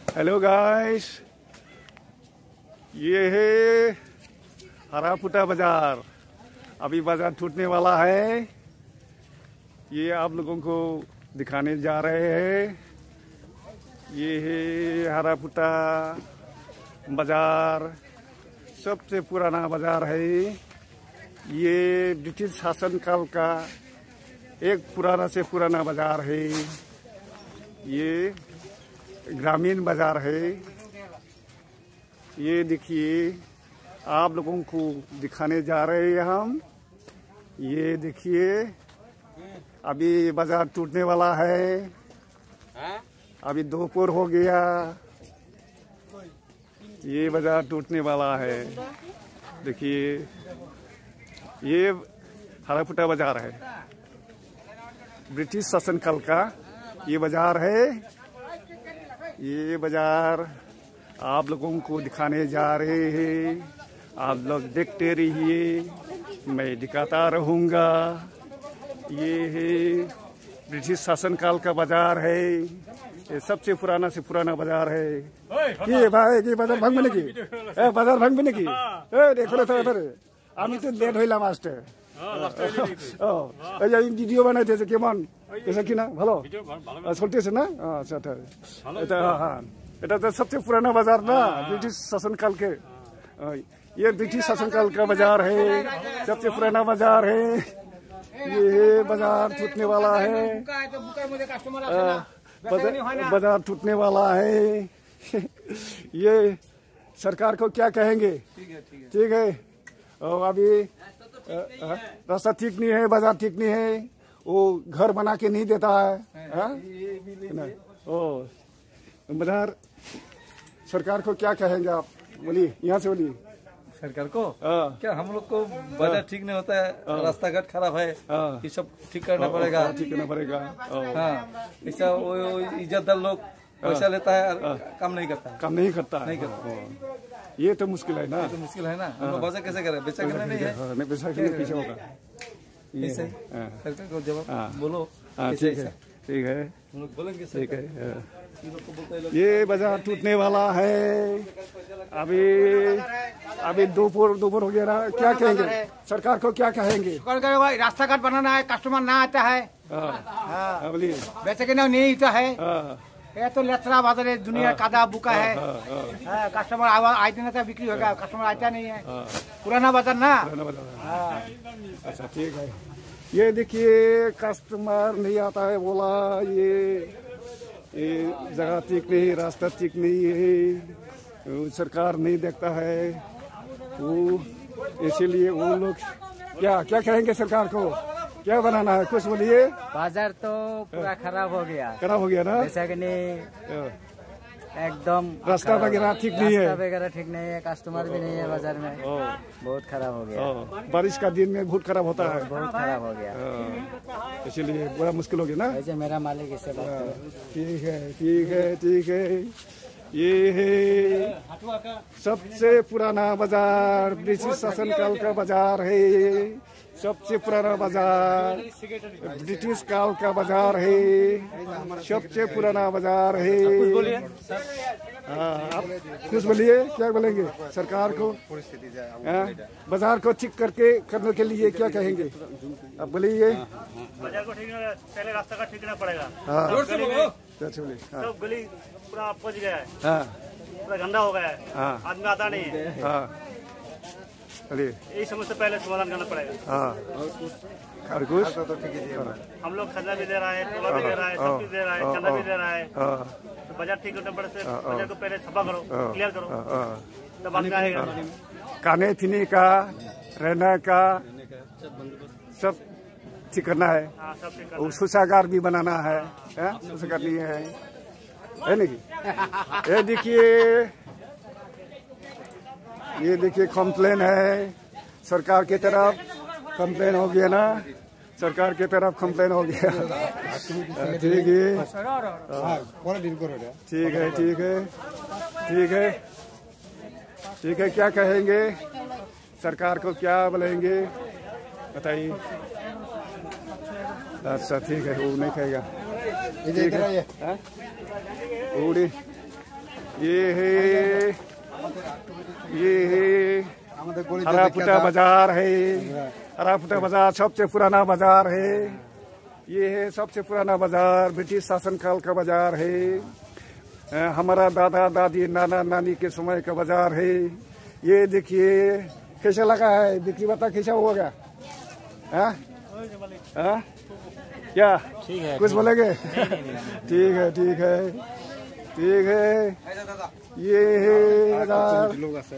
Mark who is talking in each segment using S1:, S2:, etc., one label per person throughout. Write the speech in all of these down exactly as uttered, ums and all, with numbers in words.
S1: Hello guys, ये है हरापुटा बाजार। अभी बाजार टूटने वाला है। ये आप लोगों को दिखाने जा रहे हैं। ये है हरापुटा बाजार, सबसे पुराना बाजार है। ये ब्रिटिश शासन काल का एक पुराना से पुराना बाजार है। ये ग्रामीण बाजार है। ये देखिए, आप लोगों को दिखाने जा रहे हैं हम। ये देखिए, अभी बाजार टूटने वाला है। अभी दोपहर हो गया, ये बाजार टूटने वाला है। देखिए, ये हरापुटा बाजार है, ब्रिटिश शासन काल का ये बाजार है। ये बाजार आप लोगों को दिखाने जा रहे हैं। आप लोग देखते रहिए, मैं दिखाता रहूँगा। ये है ब्रिटिश शासन काल का बाजार है। ये सबसे पुराना से पुराना बाजार है। ये भाई ये बाजार भांग बने की ए बाजार भांग बने की ए देखो तो इधर আমি তো লেট হইলাম আসতে। ও এই যে ভিডিও বানাইতেছে কেমন এসে কিনা ভালো চলতেছে না? আচ্ছা এটা হ্যাঁ, এটা तो सबसे पुराना बाजार ना ब्रिटिश शासन काल के। ये ब्रिटिश शासन काल का बाजार है, सबसे पुराना बाजार है। ये बाजार टूटने वाला है, बाजार टूटने वाला है। ये सरकार को क्या कहेंगे? ठीक है, और अभी रास्ता ठीक नहीं है, बाजार ठीक नहीं है, वो घर बना के नहीं देता है। ओ बाजार सरकार को क्या कहेंगे आप? बोलिए, यहाँ से बोलिए।
S2: सरकार को क्या, हम लोग को बाजार ठीक नहीं होता है, रास्ता घाट खराब है, ये सब ठीक करना पड़ेगा।
S1: ठीक करना पड़ेगा।
S2: हाँ, ऐसा वो इज्जतदार लोग पैसा लेता है, काम नहीं करता
S1: काम नहीं करता
S2: नहीं करता।
S1: ये तो मुश्किल है ना,
S2: तो मुश्किल है ना। हम लोग बाजार कैसे करें? बेचा करना नहीं है,
S1: नहीं बेचा करना पीछे होगा।
S2: सरकार को जवाब बोलो।
S1: ठीक है, ठीक है,
S2: हम लोग बोलेंगे।
S1: ठीक है। ये बाजार टूटने वाला है। अभी अभी दोपहर दोपहर हो गया ना, क्या कहेंगे सरकार को? क्या कहेंगे?
S3: रास्ता घाट बनाना है, कस्टमर ना आता है,
S1: बोलिए,
S3: बेचा के ना नहीं होता है। ये तो लचरा बाजार है, दुनिया कादा बुका है। कस्टमर आते ना बिक्री होगा, कस्टमर आता नहीं है। पुराना बाजार ना।
S1: अच्छा ठीक है। ये देखिए, कस्टमर नहीं आता है बोला। ये ये जगह ठीक नहीं, रास्ता ठीक नहीं है, सरकार नहीं देखता है वो, इसीलिए वो लोग क्या क्या कहेंगे सरकार को? क्या बनाना है? कुछ बोलिए।
S4: बाजार तो पूरा खराब हो गया,
S1: खराब हो गया ना,
S4: जैसा कि नहीं एकदम
S1: रास्ता वगैरह ठीक नहीं है,
S4: रास्ता वगैरह ठीक नहीं है, कस्टमर भी नहीं है बाजार में, बहुत खराब हो गया।
S1: बारिश का दिन में बहुत खराब होता है,
S4: बहुत खराब हो गया,
S1: इसीलिए बड़ा मुश्किल हो गया ना।
S4: वैसे मेरा मालिक इससे बात करो।
S1: ठीक है, ठीक है, ठीक है। ये है सबसे पुराना बाजार, ब्रिटिश शासन काल का बाजार है। सबसे पुराना बाजार, ब्रिटिश काल का बाजार है, सबसे पुराना बाजार है। हाँ, आप कुछ बोलिए, क्या बोलेंगे सरकार को? बाजार को ठीक करके करने के लिए क्या कहेंगे आप? बोलिए।
S5: बाजार को ठीक, पहले रास्ता का ठीक करना पड़ेगा।
S1: हाँ,
S5: सब गली पूरा पहुंच गया है,
S1: हाँ,
S5: पूरा गंदा हो गया है,
S1: हाँ,
S5: आदमी आता नहीं है।
S1: हाँ,
S5: यही समस्या पहले समाधान करना पड़ेगा।
S1: हाँ, और कुछ
S5: हम लोग खजना भी दे रहा है, टोला भी दे रहा है, सब कुछ दे रहा है, चंदा भी दे रहा है। तो बाजार ठीक करने पड़े से बाजार को पहले सफा करो, क्लियर करो, तब बात आएगा।
S1: खाने पीने का, रहने का सब ठीक करना है।
S5: हाँ, सब ठीक
S1: और शौचागार भी बनाना है, शौचागार नहीं है, है नहीं? ये देखिए, ये देखिए कंप्लेन है सरकार की तरफ, कंप्लेन हो गया ना, सरकार की तरफ कंप्लेन हो गया। ठीक है, ठीक है, ठीक है, ठीक है, ठीक है। क्या कहेंगे सरकार को? क्या बोलेंगे बताइए। अच्छा ठीक है, वो नहीं कहेगा। ठीक है, उड़ी ये है ये है हरापुटा बाजार है। हरापुटा बाजार सबसे पुराना बाजार है। ये है सबसे पुराना बाजार, ब्रिटिश शासनकाल का बाजार है। हमारा दादा दादी नाना नानी के समय का बाजार है। ये देखिए कैसा लगा है, बिक्री बता कैसा होगा? हाँ हाँ क्या
S5: ठीक है,
S1: कुछ बोलेंगे? ठीक है ठीक है ठीक है। ये है बाजार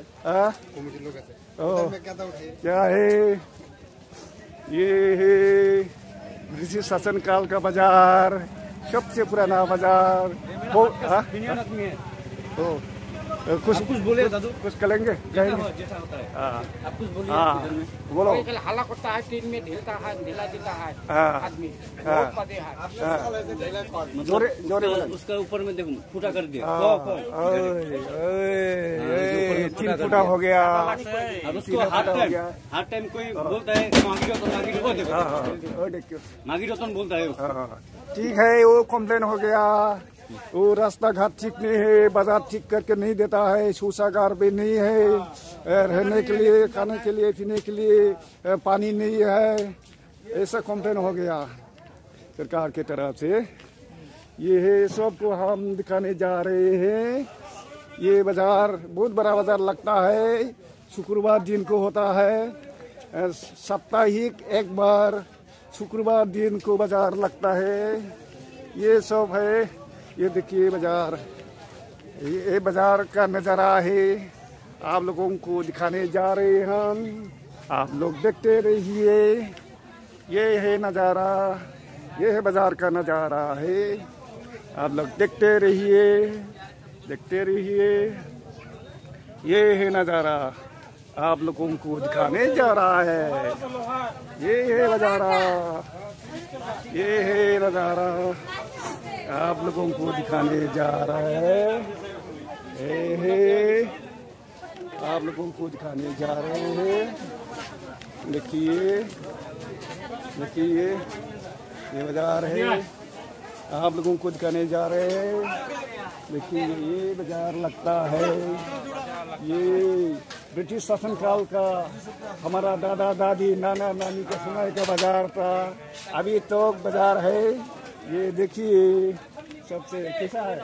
S1: क्या है? ये है ब्रिटिश शासनकाल का बाजार, सबसे पुराना बाजार। वो हाँ कुछ कुछ बोले दादू, कुछ करेंगे कहेंगे? आप कुछ बोलिए। हाँ बोलो।
S3: हल्ला करता है, टीन में ढीलता है, ढीला ढीला है आदमी,
S1: जोरे जोरे
S2: उसका ऊपर में देखो फूटा कर दिया,
S1: तीन फुटा हो गया।
S2: और उसको हर टाइम हर टाइम कोई बोलता है मागी रतन मागी रतन, देखो मागी रतन बोलता है।
S1: ठीक है, वो कम्प्लेन हो गया। वो रास्ता घाट ठीक नहीं है, बाजार ठीक करके नहीं देता है, शौचागार भी नहीं है, रहने के लिए, खाने के लिए, पीने के लिए पानी नहीं है, ऐसा कम्प्लेन हो गया सरकार की तरफ से। ये है सबको हम दिखाने जा रहे हैं। ये बाजार बहुत बड़ा बाजार लगता है, शुक्रवार दिन को होता है, साप्ताहिक एक बार शुक्रवार दिन को बाजार लगता है। ये सब है, ये देखिए बाजार, ये बाजार का नज़ारा है, आप लोगों को दिखाने जा रहे हैं हम, आप लोग देखते रहिए। ये है नज़ारा, ये है बाजार का नज़ारा है, आप लोग देखते रहिए देखते रहिए। ये है नज़ारा, आप लोगों को दिखाने जा रहा है। ये है नज़ारा, ये है नज़ारा, आप लोगों को दिखाने जा रहा है। ये है, आप लोगों को दिखाने जा रहे हैं। देखिए देखिए ये बाजार है, आप लोगों को दिखाने जा रहे हैं। देखिए ये बाजार लगता है, ये ब्रिटिश शासनकाल का हमारा दादा दादी नाना नानी के समय का बाजार था, अभी तो बाजार है। ये देखिए सबसे कैसा है?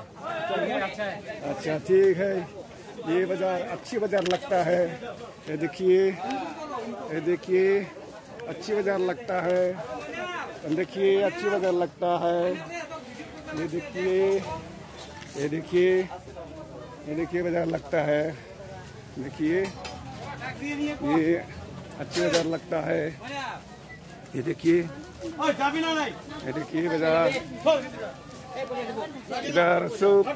S1: अच्छा ठीक है, ये बाजार अच्छी बाजार लगता है। ये देखिए ये देखिए अच्छी बाजार लगता है, देखिए अच्छी बाजार लगता है। ये देखिए ये देखिए ये देखिए बाजार लगता है, देखिए ये अच्छी बाजार लगता है। ये देखिए ये देखिए बाजार, इधर सूप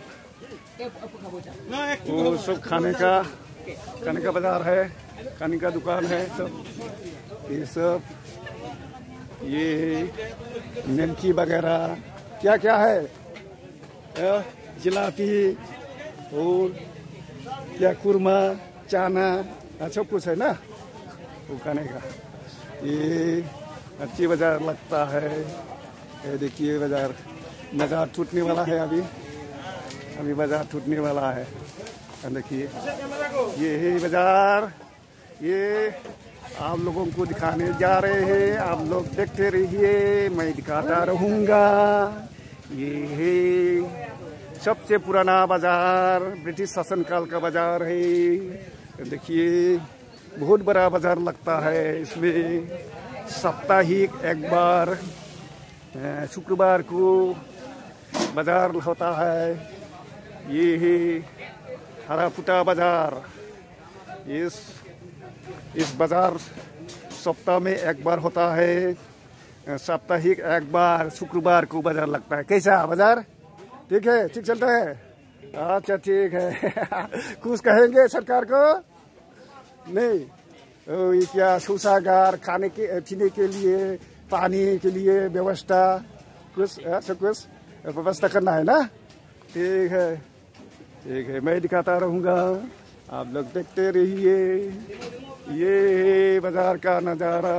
S1: वो सब खाने का खाने का बाजार है, खाने का दुकान है सब। ये सब ये निमकी वगैरह क्या क्या है, जिलापी और क्या कुरमा चाना सब कुछ है ना वो खाने का। ये अच्छी बाजार लगता है। ये देखिए बाजार, बाजार टूटने वाला है, अभी अभी बाजार टूटने वाला है। देखिए ये है बाजार, ये आप लोगों को दिखाने जा रहे हैं, आप लोग देखते रहिए, मैं दिखाता रहूँगा। ये है सबसे पुराना बाजार, ब्रिटिश शासनकाल का बाजार है। देखिए बहुत बड़ा बाजार लगता है, इसमें साप्ताहिक एक बार शुक्रवार को बाजार होता है। ये है हरापुटा बाजार। इस इस बाजार सप्ताह में एक बार होता है, साप्ताहिक एक बार शुक्रवार को बाजार लगता है। कैसा बाजार? ठीक है, ठीक चलता है। अच्छा ठीक है। कुछ कहेंगे सरकार को? नहीं, ये क्या शौचागार, खाने के पीने के लिए, पानी के लिए व्यवस्था, कुछ ऐसा कुछ व्यवस्था करना है ना? ठीक है ठीक है, मैं दिखाता रहूँगा, आप लोग देखते रहिए। ये बाजार का नज़ारा,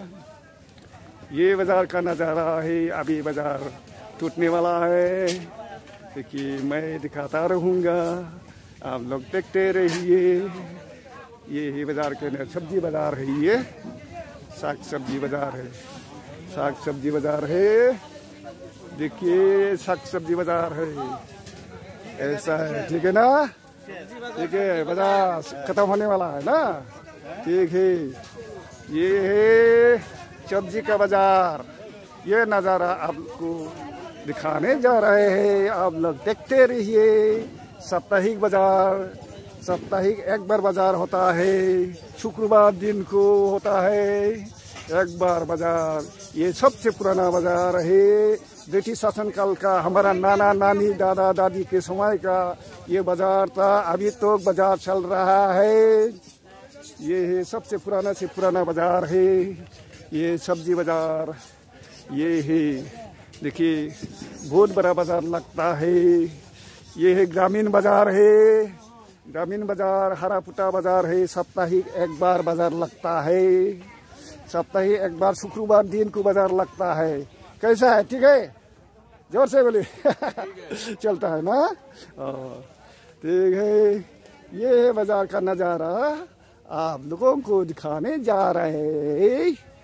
S1: ये बाजार का नज़ारा है, अभी बाजार टूटने वाला है। देखिए मैं दिखाता रहूँगा, आप लोग देखते रहिए। ये ही बाजार के न सब्जी बाजार है, ये साग सब्जी बाजार है, साग सब्जी बाजार है। देखिए साग सब्जी बाजार है, ऐसा है, ठीक है ना? ठीक है, बाजार खत्म होने वाला है ना? ठीक है, ये है सब्जी का बाजार। ये नज़ारा आपको दिखाने जा रहे हैं, आप लोग देखते रहिए। साप्ताहिक बाजार, साप्ताहिक एक बार बाजार होता है, शुक्रवार दिन को होता है एक बार बाजार। ये सबसे पुराना बाजार है, ब्रिटिश शासनकाल का, हमारा नाना नानी दादा दादी के समय का ये बाजार था। अभी तो बाजार चल रहा है। ये है सबसे पुराना से पुराना बाजार है, ये सब्जी बाजार। ये है, देखिए बहुत बड़ा बाजार लगता है। ये है ग्रामीण बाजार है, ग्रामीण बाजार, हरा पुटा बाजार है। साप्ताहिक एक बार बाजार लगता है, साप्ताहिक एक बार शुक्रवार दिन को बाजार लगता है। कैसा है? ठीक है, जोर से बोले। चलता है ना? ठीक है, ये है बाजार का नज़ारा, आप लोगों को दिखाने जा रहे हैं।